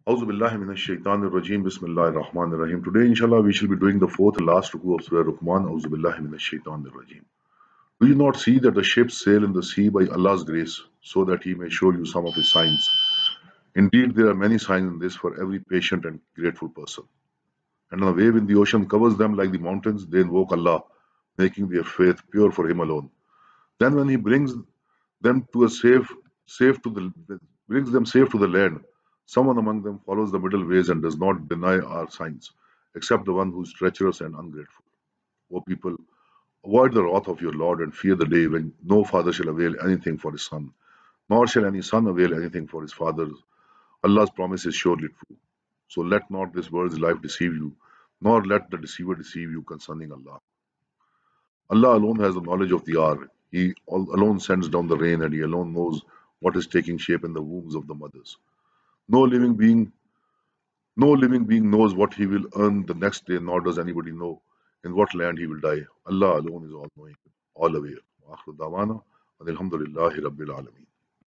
Auzu billahi minash shaitanir rajim. Bismillahir Rahmanir Rahim. Today, inshallah, we shall be doing the fourth and last ruku of Surah Rahman. Auzu billahi minash shaitanir rajim. Do you not see that the ships sail in the sea by Allah's grace, so that He may show you some of His signs? Indeed, there are many signs in this for every patient and grateful person. And when a wave in the ocean covers them like the mountains, they invoke Allah, making their faith pure for Him alone. Then, when He them to a safe to the brings them safe to the land. Someone among them follows the middle ways and does not deny our signs, except the one who is treacherous and ungrateful. O people, avoid the wrath of your Lord and fear the day when no father shall avail anything for his son, nor shall any son avail anything for his father. Allah's promise is surely true. So let not this world's life deceive you, nor let the deceiver deceive you concerning Allah. Allah alone has the knowledge of the hour. He alone sends down the rain, and He alone knows what is taking shape in the wombs of the mothers. No living being, no living being knows what he will earn the next day, nor does anybody know in what land he will die. Allah alone is all knowing, all aware. Wa akhiru da'wana, Alhamdulillahi Rabbil Alameen.